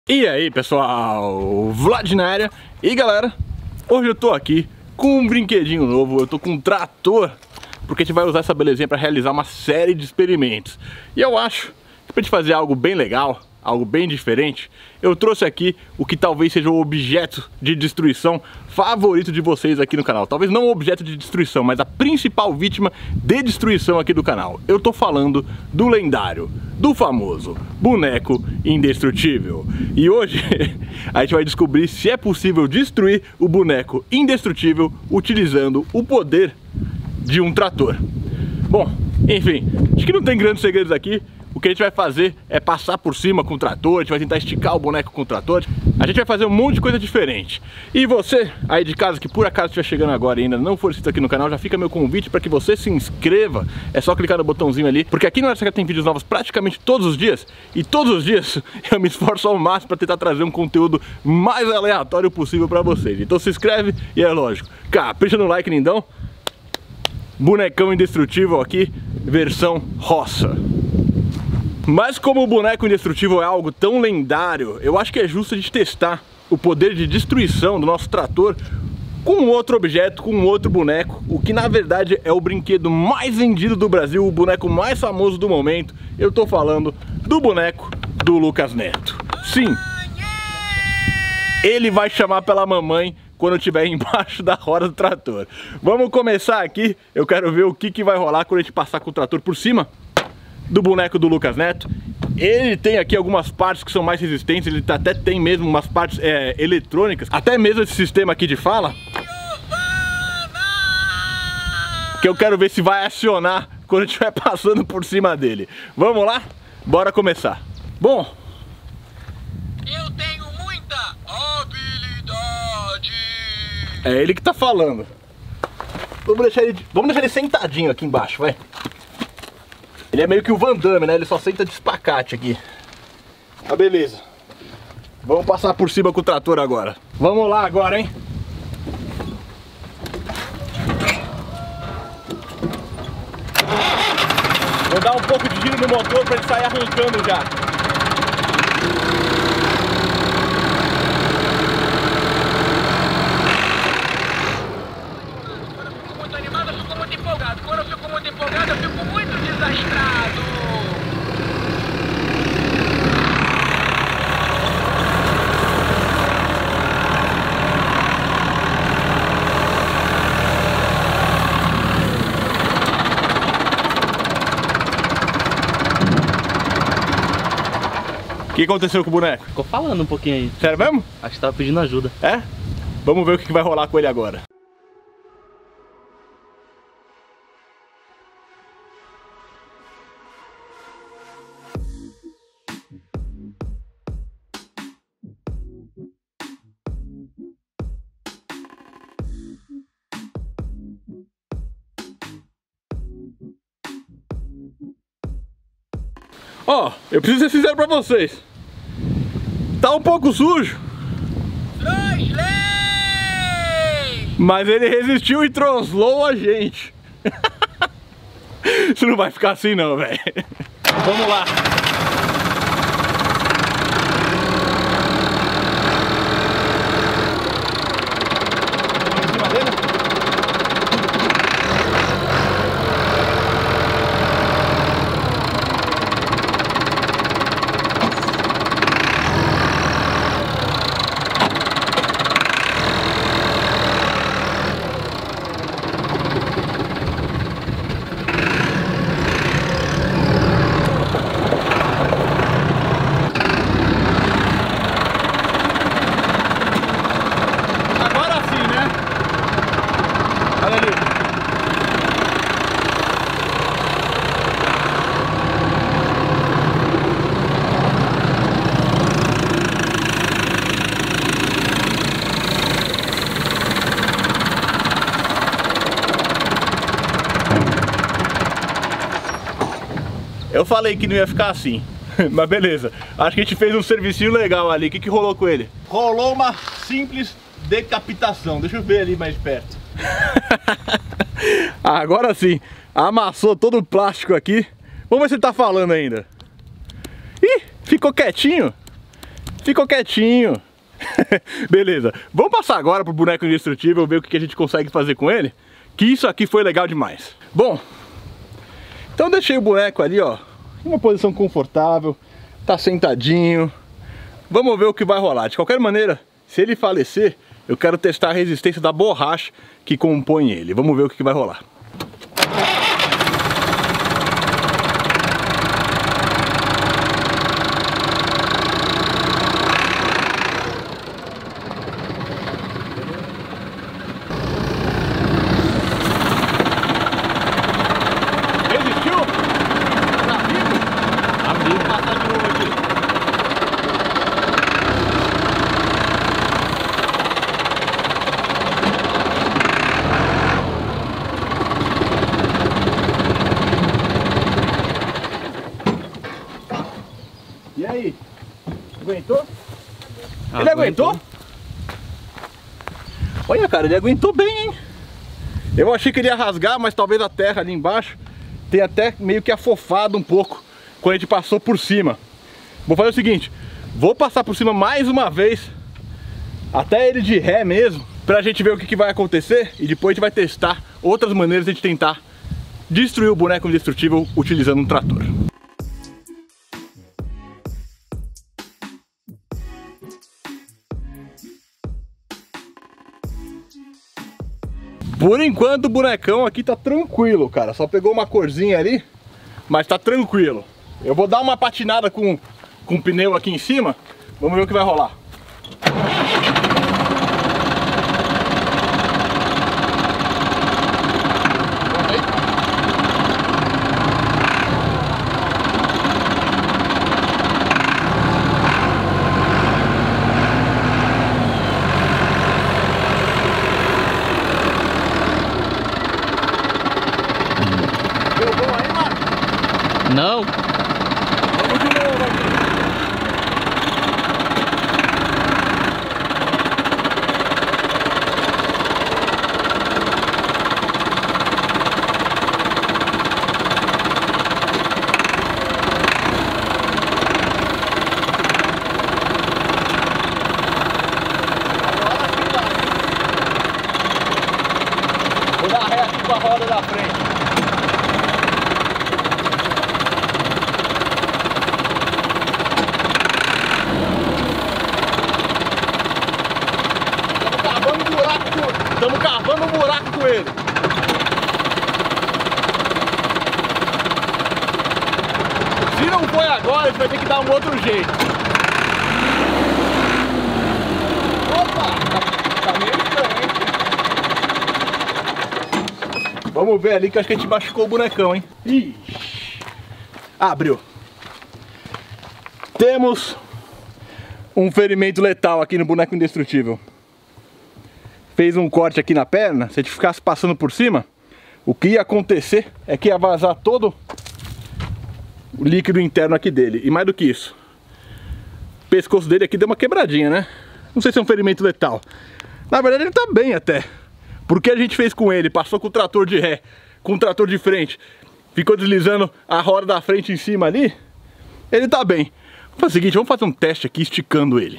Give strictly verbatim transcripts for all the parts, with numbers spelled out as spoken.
E aí pessoal, Vlad na área. E galera, hoje eu tô aqui com um brinquedinho novo. Eu tô com um trator, porque a gente vai usar essa belezinha para realizar uma série de experimentos. E eu acho que pra gente fazer algo bem legal, algo bem diferente, eu trouxe aqui o que talvez seja o objeto de destruição favorito de vocês aqui no canal. Talvez não o objeto de destruição, mas a principal vítima de destruição aqui do canal. Eu tô falando do lendário, do famoso boneco indestrutível. E hoje a gente vai descobrir se é possível destruir o boneco indestrutível utilizando o poder de um trator. Bom, enfim, acho que não tem grandes segredos aqui. O que a gente vai fazer é passar por cima com o trator, a gente vai tentar esticar o boneco com o trator. A gente vai fazer um monte de coisa diferente. E você, aí de casa, que por acaso estiver chegando agora e ainda não for inscrito aqui no canal, já fica meu convite para que você se inscreva. É só clicar no botãozinho ali, porque aqui no Área Secreta tem vídeos novos praticamente todos os dias. E todos os dias eu me esforço ao máximo para tentar trazer um conteúdo mais aleatório possível para vocês. Então se inscreve e é lógico, capricha no like, lindão. Bonecão indestrutível aqui, versão roça. Mas como o boneco indestrutível é algo tão lendário, eu acho que é justo a gente testar o poder de destruição do nosso trator com outro objeto, com outro boneco, o que na verdade é o brinquedo mais vendido do Brasil, o boneco mais famoso do momento. Eu tô falando do boneco do Lucas Neto. Sim, ele vai chamar pela mamãe quando estiver embaixo da roda do trator. Vamos começar aqui, eu quero ver o que, que vai rolar quando a gente passar com o trator por cima do boneco do Lucas Neto. Ele tem aqui algumas partes que são mais resistentes, ele até tem mesmo umas partes é, eletrônicas, até mesmo esse sistema aqui de fala, que eu quero ver se vai acionar quando estiver passando por cima dele. Vamos lá? Bora começar. Bom, eu tenho muita habilidade. É ele que tá falando. Vamos deixar ele, vamos deixar ele sentadinho aqui embaixo, vai. Ele é meio que o Van Damme, né? Ele só senta de espacate aqui. Ah, beleza. Vamos passar por cima com o trator agora. Vamos lá agora, hein? Vou dar um pouco de giro no motor para ele sair arrancando já. O que aconteceu com o boneco? Ficou falando um pouquinho aí. Sério mesmo? Acho que tava pedindo ajuda. É? Vamos ver o que vai rolar com ele agora. Ó, oh, eu preciso ser sincero pra vocês. Tá um pouco sujo. Translei! Mas ele resistiu e translou a gente. Isso não vai ficar assim não, velho. Vamos lá. Eu falei que não ia ficar assim, mas beleza. Acho que a gente fez um servicinho legal ali. O que que rolou com ele? Rolou uma simples decapitação. Deixa eu ver ali mais perto. Agora sim, amassou todo o plástico aqui. Vamos ver se ele tá falando ainda. Ih, ficou quietinho. ficou quietinho. Beleza, vamos passar agora pro boneco indestrutível, ver o que a gente consegue fazer com ele, que isso aqui foi legal demais. Bom, então deixei o boneco ali, ó, em uma posição confortável, tá sentadinho. Vamos ver o que vai rolar. De qualquer maneira, se ele falecer, eu quero testar a resistência da borracha que compõe ele. Vamos ver o que vai rolar. E aí? Aguentou? Ele aguentou? Olha, cara, ele aguentou bem, hein? Eu achei que ele ia rasgar, mas talvez a terra ali embaixo tenha até meio que afofado um pouco quando a gente passou por cima. Vou fazer o seguinte, vou passar por cima mais uma vez, até ele de ré mesmo, pra gente ver o que, que vai acontecer, e depois a gente vai testar outras maneiras de a gente tentar destruir o boneco indestrutível utilizando um trator. Por enquanto o bonecão aqui tá tranquilo, cara. Só pegou uma corzinha ali, mas tá tranquilo. Eu vou dar uma patinada com, com o pneu aqui em cima. Vamos ver o que vai rolar. Não. Vamos de novo aqui. Vou dar ré aqui com a roda da frente. Estamos cavando um buraco com ele. Se não foi agora, a gente vai ter que dar um outro jeito. Opa! Tá meio estranho, hein? Vamos ver ali que acho que a gente machucou o bonecão, hein? Ixi. Abriu. Temos um ferimento letal aqui no boneco indestrutível. Fez um corte aqui na perna. Se a gente ficasse passando por cima, o que ia acontecer é que ia vazar todo o líquido interno aqui dele. E mais do que isso, o pescoço dele aqui deu uma quebradinha, né? Não sei se é um ferimento letal. Na verdade ele tá bem até. Porque a gente fez com ele, passou com o trator de ré, com o trator de frente, ficou deslizando a roda da frente em cima ali, ele tá bem. Vamos fazer o seguinte, vamos fazer um teste aqui esticando ele.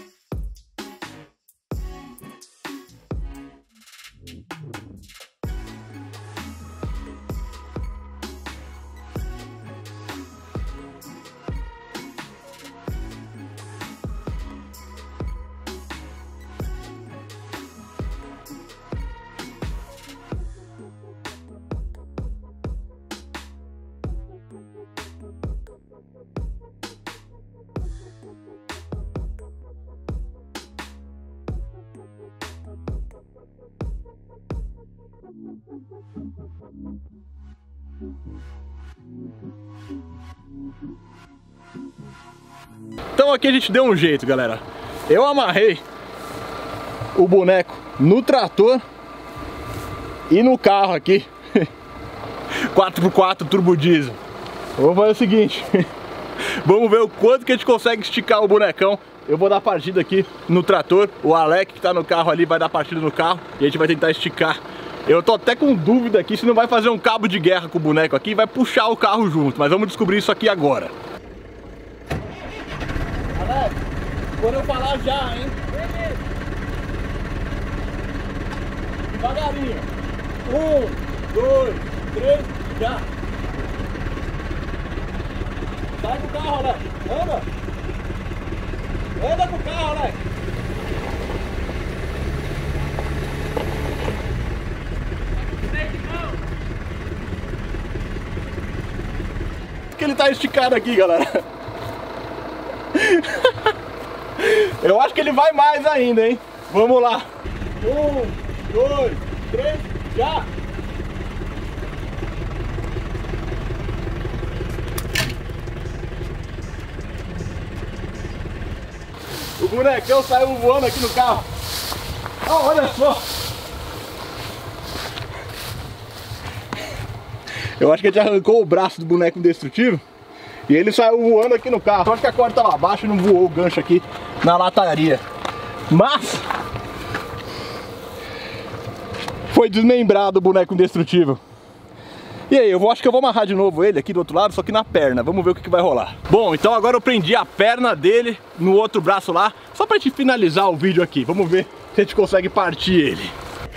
Então aqui a gente deu um jeito, galera. Eu amarrei o boneco no trator e no carro aqui quatro por quatro turbo diesel. Vamos fazer o seguinte, vamos ver o quanto que a gente consegue esticar o bonecão. Eu vou dar partida aqui no trator, o Alec que tá no carro ali vai dar partida no carro e a gente vai tentar esticar. Eu tô até com dúvida aqui se não vai fazer um cabo de guerra com o boneco aqui e vai puxar o carro junto, mas vamos descobrir isso aqui agora. Alec, Quando eu falar já, hein? Beleza. Devagarinho. Um, dois, três, já. Sai do carro, Alex. Anda. Anda pro carro, Alex. Que ele tá esticado aqui, galera. Eu acho que ele vai mais ainda, hein? Vamos lá. Um, dois, três, já! O bonecão saiu voando aqui no carro. Oh, olha só! Eu acho que a gente arrancou o braço do boneco indestrutível e ele saiu voando aqui no carro. Eu acho que a corda estava abaixo e não voou o gancho aqui na lataria. Mas foi desmembrado o boneco indestrutível. E aí, eu vou, acho que eu vou amarrar de novo ele aqui do outro lado, só que na perna. Vamos ver o que, que vai rolar. Bom, então agora eu prendi a perna dele no outro braço lá, só pra gente finalizar o vídeo aqui. Vamos ver se a gente consegue partir ele.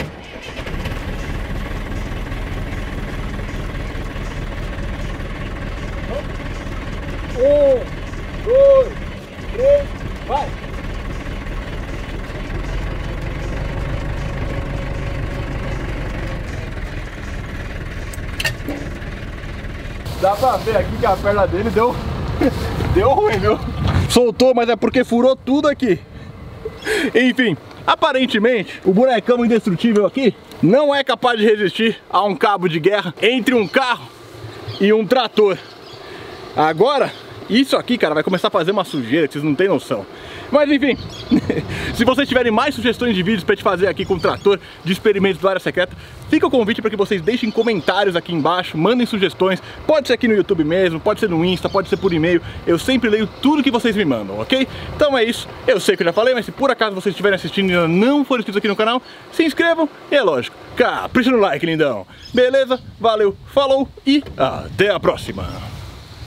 Um, dois, três, vai! Dá pra ver aqui que a perna dele deu, deu ruim, viu? Soltou, mas é porque furou tudo aqui. Enfim, aparentemente o bonecão indestrutível aqui não é capaz de resistir a um cabo de guerra entre um carro e um trator. Agora, isso aqui, cara, vai começar a fazer uma sujeira que vocês não têm noção. Mas enfim, se vocês tiverem mais sugestões de vídeos pra te fazer aqui com o trator de experimentos do Área Secreta, fica o convite para que vocês deixem comentários aqui embaixo, mandem sugestões. Pode ser aqui no YouTube mesmo, pode ser no Insta, pode ser por e-mail. Eu sempre leio tudo que vocês me mandam, ok? Então é isso, eu sei que eu já falei, mas se por acaso vocês estiverem assistindo e ainda não forem inscritos aqui no canal, se inscrevam e é lógico, capricha no like, lindão. Beleza? Valeu, falou e até a próxima!